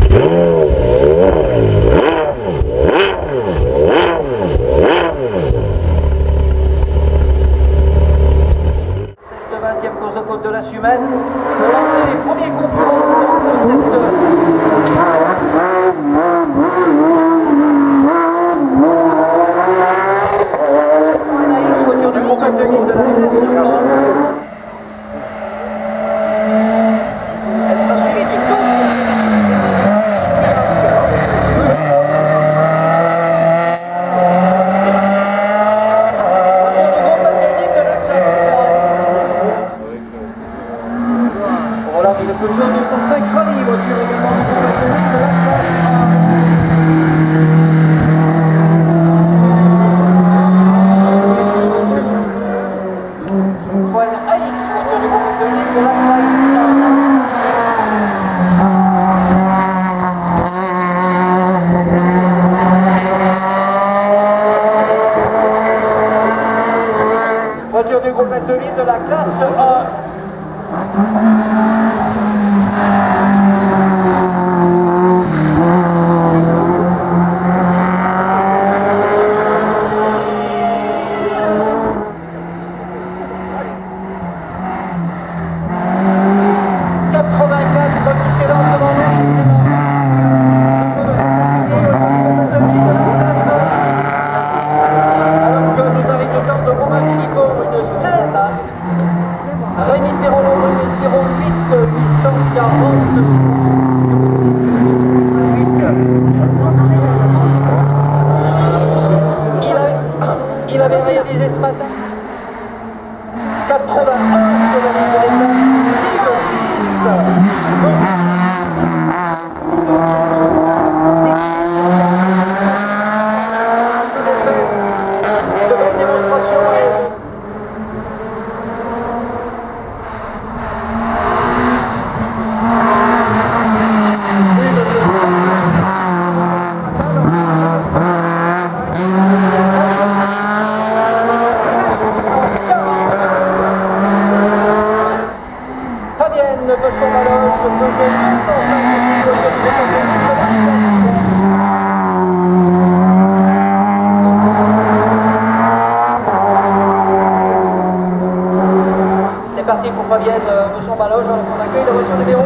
Voiture du groupe F2000 de la classe 1. Il avait réalisé ce matin 81 sur la ligne de l'étape. De belle démonstration. De son Baloche, Peugeot 250. C'est parti pour Fabienne de son Baloche, on accueille la voiture numéro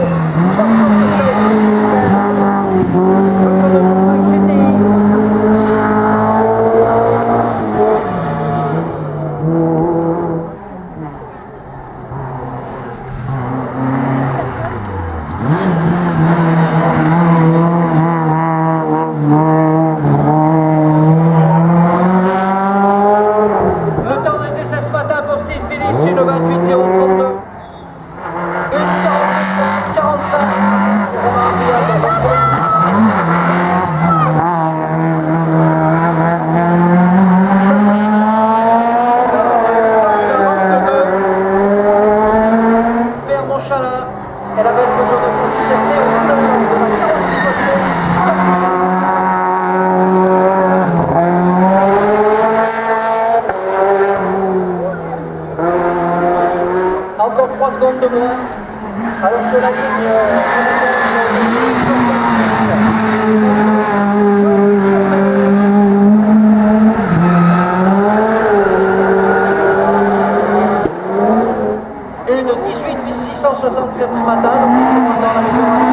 3 secondes de moins, alors que la ligne une 18 667 ce matin, dans la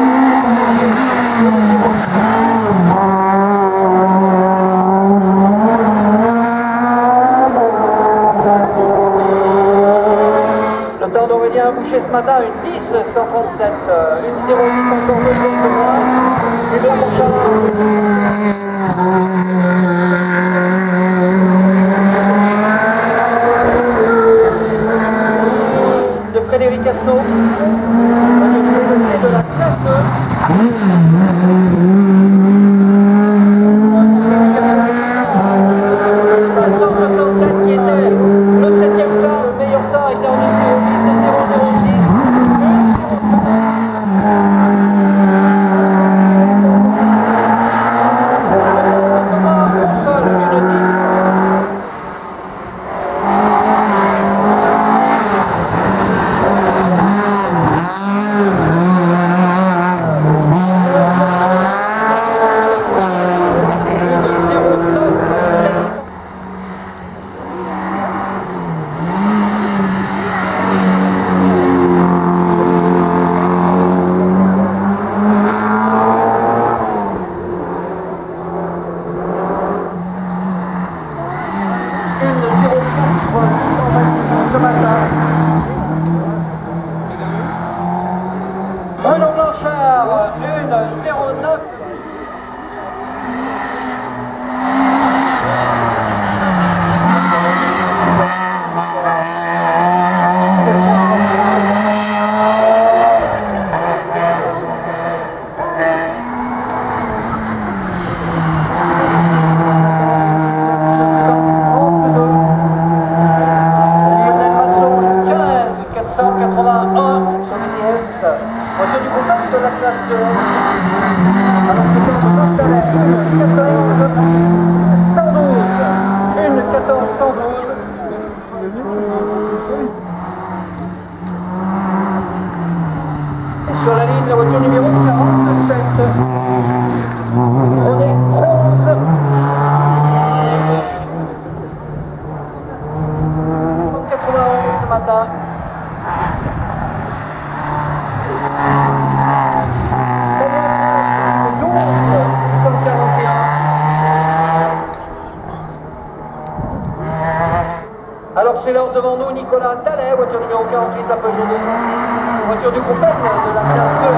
Boucher ce matin, une 10 137, une 06 encore de et bien mon de Frédéric Casno, de la classe 167 qui était le 7e temps, le meilleur temps était en 006. 1,09. Sur la ligne, la voiture numéro 47, René Croze. 191 ce matin. Alors c'est l'heure devant nous, Nicolas Tallet, voiture numéro 48, la Peugeot 206, voiture du groupe N de la classe 2.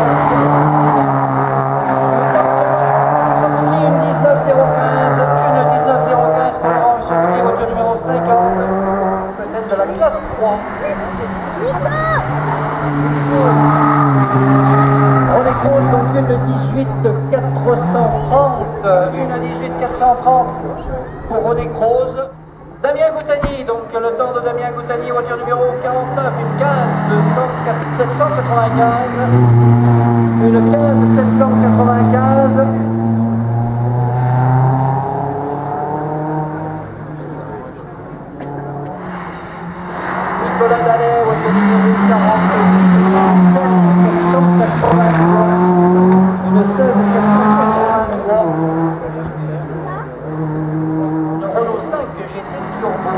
Subscrit une 19015, une 19015 pour Orange Subscrit, voiture numéro 50, peut-être de la classe 3. On est compte donc une 18430, une 18430 pour René Croze. Damien Goutani, donc le temps de Damien Goutani, voiture numéro 49, une 15 795, une 15 795. Nicolas Dallet, voiture numéro 48, une 16 483. Une Renault 5 que j'ai été turbo.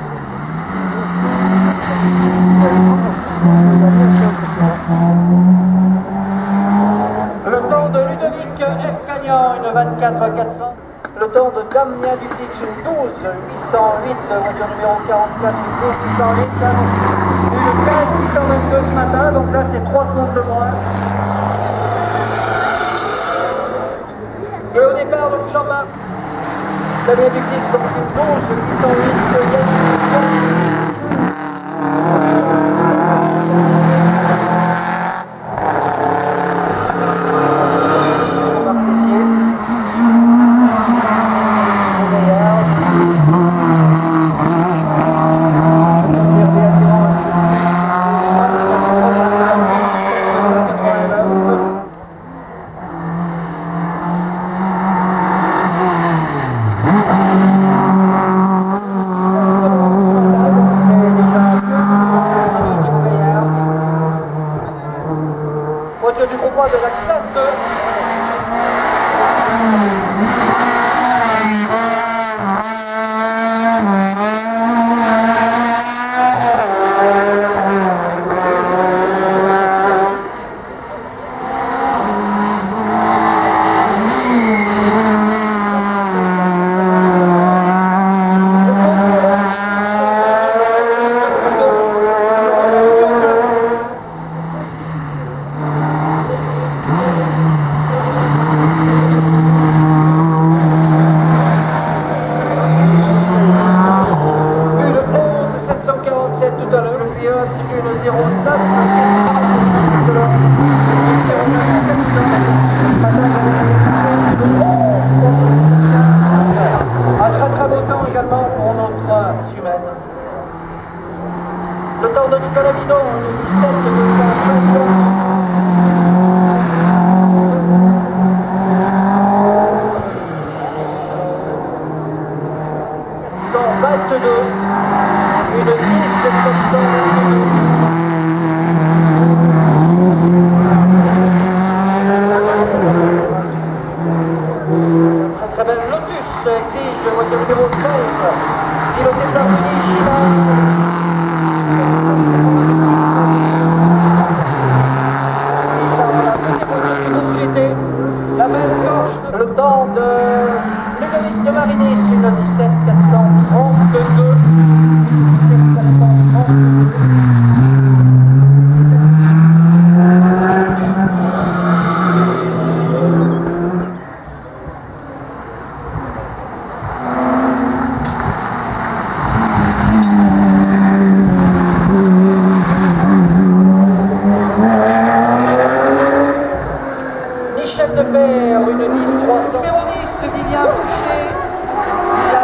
Le temps de Ludovic F. Cagnan, une 24 400. Le temps de Damien Dupix, une 12 808, voiture numéro 44, une 12 808. Une 15 622 ce matin, donc là c'est 3 secondes de moins. Et au départ, donc Jean-Marc Damien Dupix, donc une 12 808. Voiture du groupe A de la classe 2. Tout à l'heure, le pilote, une 09. Un très très beau temps également pour notre humaine. Le temps de Nicolas Bidon, 17 122. Une 10 très belle Lotus exige voiture numéro 13, piloté par Denis Gillard. GT, la belle gauche, le temps de Ludovic de Marinis, une 17 432. Michel Depère, une Nice 300. Numéro 10, Vivien Boucher. Vivien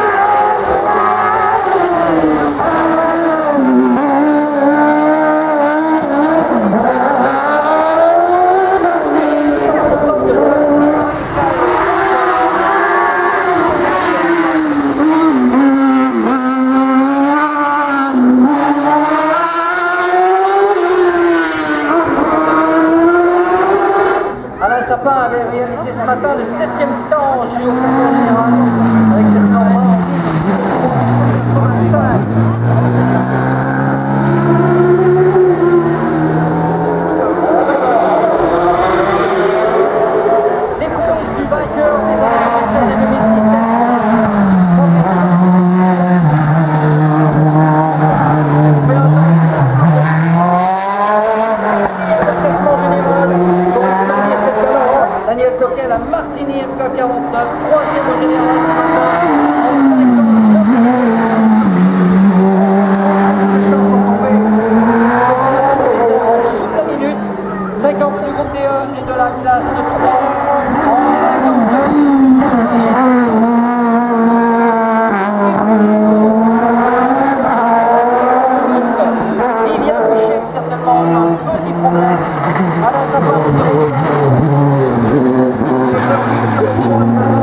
Alain Sapin avait réalisé ce matin le 7e temps chez au concours général avec cette norme l'épouse du vainqueur des années 2016 et 2017. Daniel Coquet, la Martini MK49, 3e au général, en dessous de la minute, 50 du groupe D1 et de la classe 3 en 52. Vivien Boucher, certainement un petit problème. Alain Sapin, 0.